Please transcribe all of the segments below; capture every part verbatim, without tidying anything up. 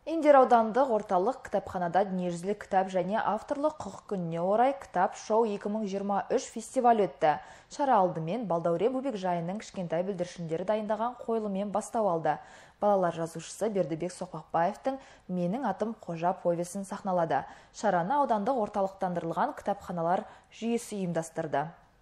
Индер аудандық орталық кітапханада дүниежүзілік кітап және авторлық құқық күніне орай кітап шоу екі мың жиырма үш фестивалі өтті. Шара алдымен Балдәурен Бөбекжайының кішкентай бүлдіршіндері дайындаған қойылыммен бастау алды. Балалар жазушысы Бердібек Соқпақбаевтың «Менің атым Қожа» повесін сахналады. Шараны аудандық орталықтандырылған кітапханалар жүйесі ұйымдастырды.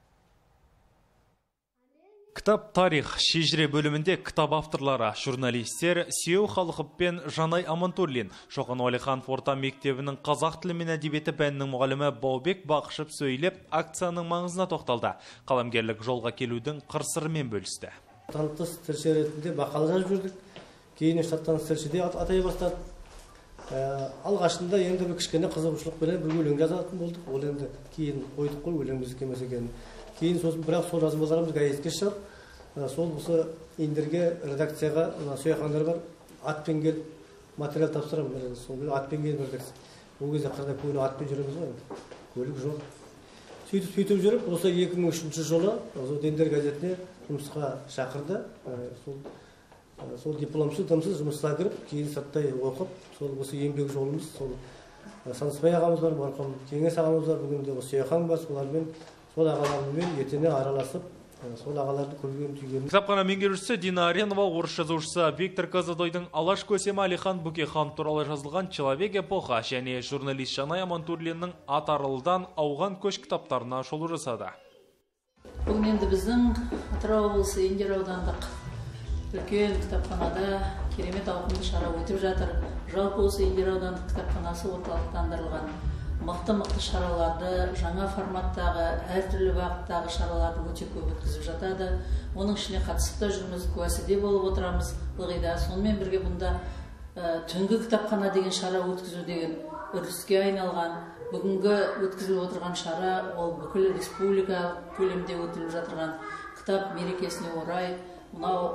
Кітап тарих шежіре бөлімінде кітап авторлары, журналистер Сеу Халықов пен Жанай Амантурлин, Шоқан Уәлиханов орта мектебінің қазақ тілі мен әдебиеті пәнінің мұғалімі Баубек Бақышев сөйлеп, акцияның маңызына тоқталды. Қаламгерлік жолға келудің қыр-сырымен бөлісті. Танытыс тілші ретінде мақала жазып жүрдік. Кейін штаттаныс тілшіде атай бастады. Алғашында енді бір кішкене қызығушылық пен бір өлең жазатын болдық. Ол енді кейін қойдық қой өлең біздікі емес екенін. Кейін сосын бірақ сол жазбаларымыз газетке шығып, сол осы Индерге редакцияға Сүйақандар бар, атпен келіп материал тапсырамын. Сол атпен келіп редакция. Ол кезде қырда көйлі атпен жүреміз ғой енді. Көлік жоқ. Сөйтіп сөйтіп жүріп, осы екі мың үшінші жылы Индер газетіне жұмысқа шақырды. Сол сол дипломсыз, дымсыз жұмысқа кіріп, кейін сырттай оқып, сол осы еңбек жолымыз, сол Саныспай ағамыз бар, марқұм Кеңес ағамыз бар, бүгінде осы Сүйақан бар, солармен сол ағалармен етене араласып, сол ағаларды көрген түйгеніміз. Кітапхана меңгерушісі Дина Аренова, орыс жазушысы Виктор Казадойдың Алаш көсемі Алихан Бөкейханов туралы жазылған «Человек эпоха» және журналист Жанай Амантурлиннің «Ат арылдан ауған көш» кітаптарына шолу жасады. Бұл енді біздің Атырау облысы Индер аудандық үлкен кітапханада керемет ауқымды шара өтіп жатыр. Жалпы осы Индер аудандық кітапханасы орталықтандырылған мықты-мықты шараларды, жаңа форматтағы, әртүрлі бағыттағы шараларды өте көп өткізіп жатады. Оның ішіне қатысып та жүрміз, куәсіде болып отырамыз ылғида. Сонымен бірге бұнда түнгі кітапхана деген шара өткізу деген үрдіске айналған. Бүгінгі өткізіліп отырған шара ол бүкіл республикалық көлемде өтіліп жатырған кітап мерекесіне орай, мынау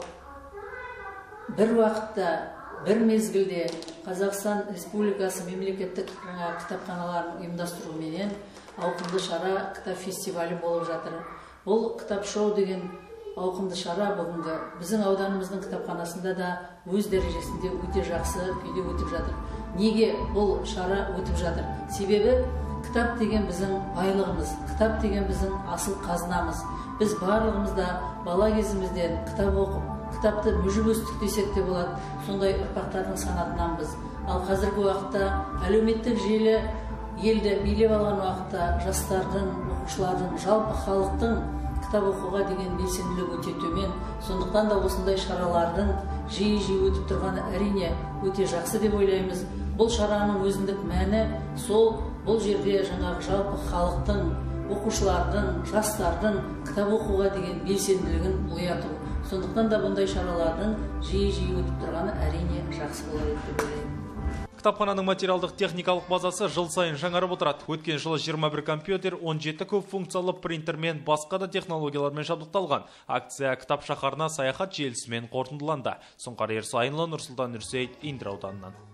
бір уақытта бір мезгілде Қазақстан Республикасы мемлекеттік кітапханаларын ұйымдастыруменен ауқымды шара кітап фестивалі болып жатыр. Бұл кітап шоу деген ауқымды шара бүгінгі біздің ауданымыздың кітапханасында да өз дәрежесінде өте жақсы күйде өтіп жатыр. Неге бұл шара өтіп жатыр? Себебі кітап деген біздің байлығымыз, кітап деген біздің асыл қазынамыз. Біз барлығымызда бала кезімізден кітап оқып, кітапты мүжіп өстік десек те болады, сондай ұрпақтардың санатынанбыз. Ал қазіргі уақытта әлеуметтік желі елді билеп алған уақытта жастардың, оқушылардың, жалпы халықтың кітап оқуға деген белсенділігі өте төмен. Сондықтан да осындай шаралардың жиі-жиі өтіп тұрғаны әрине өте жақсы деп ойлаймыз. Бұл шараның өзіндік мәні сол бұл жерде жаңағы жалпы халықтың, оқушылардың, жастардың кітап оқуға деген белсенділігін ояту. Сондықтан да бұндай шаралардың жиі-жиі өтіп тұрғаны әрине жақсы болар деп ойлаймын. Кітапхананың материалдық техникалық базасы жыл сайын жаңарып отырады. Өткен жылы жиырма бір компьютер, он жеті көп функциялы принтер мен басқа да технологиялармен жабдықталған. Акция кітап шаһарына саяхат желісімен қорытындыланды. Сұңқар Ерсайынұлы, Нұрсұлтан Нұрсейіт, Индер ауданынан.